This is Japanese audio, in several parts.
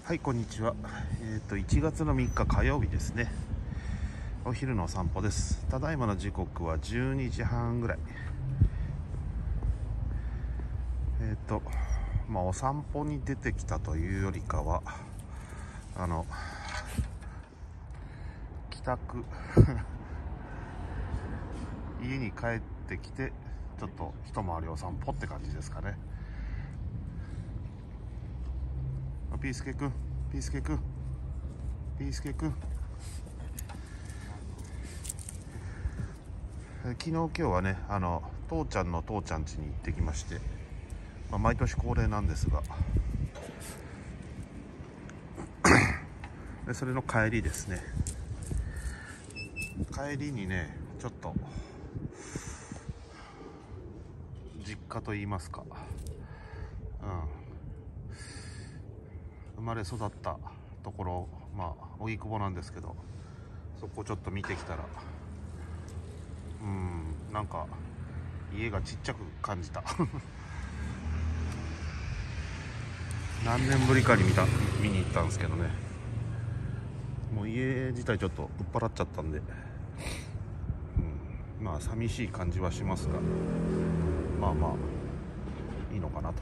はい、こんにちは。1月の3日火曜日ですね。お昼のお散歩です。ただいまの時刻は12時半ぐらい。お散歩に出てきたというよりかは、帰宅家に帰ってきて、ちょっと一回りお散歩って感じですかね。ピースケくん、ピースケくん、ピースケくん。昨日今日はね、父ちゃんの父ちゃん家に行ってきまして、毎年恒例なんですがでそれの帰りですね。帰りにね、ちょっと実家と言いますか、生まれ育ったところ、荻窪なんですけど、そこちょっと見てきたら、なんか家がちっちゃく感じた何年ぶりかに見に行ったんですけどね、もう家自体ちょっと売っ払っちゃったんで、寂しい感じはしますが、いいのかなと。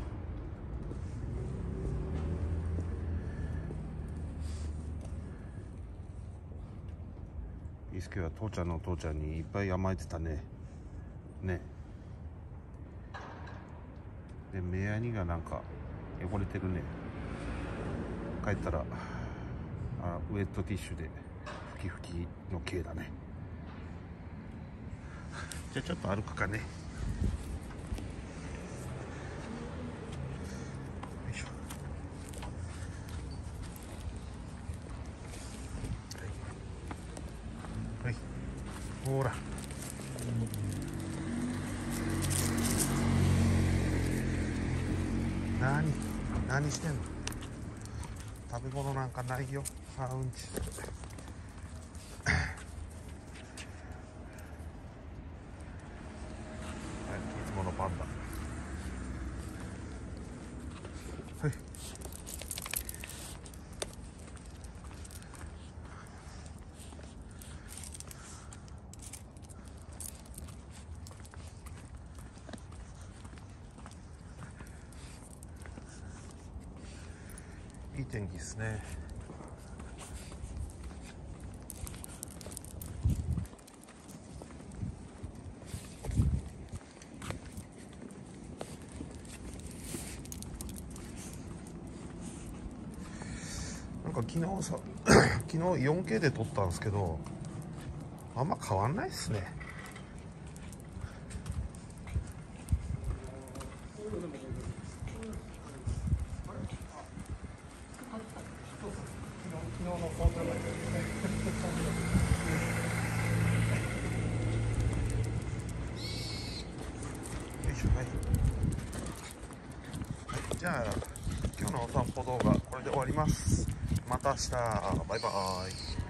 イースケは父ちゃんの父ちゃんにいっぱい甘えてたね。で、目やにがなんか汚れてるね。帰ったらウェットティッシュで拭き拭きの系だね。じゃあちょっと歩くかね。よいしょ。はい、ほら。何してんの。食べ物なんかないよ。うんちする。はい、いつものパンダ。はい、いい天気ですね。なんか昨日 4K で撮ったんですけど、あんま変わんないっすね。じゃあ今日のお散歩動画これで終わります。また明日。バイバーイ。